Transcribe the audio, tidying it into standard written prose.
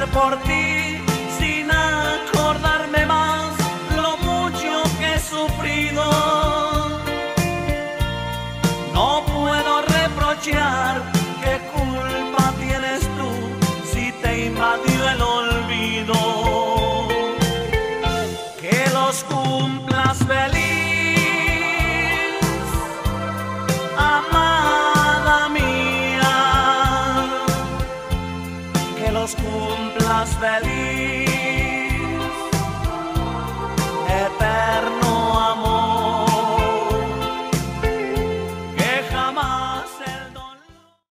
por ti sin acordarme más lo mucho que he sufrido. No puedo reprochar, qué culpa tienes tú si te invadió el olvido. Que los cumplas feliz, amada mía, que los cumplas feliz.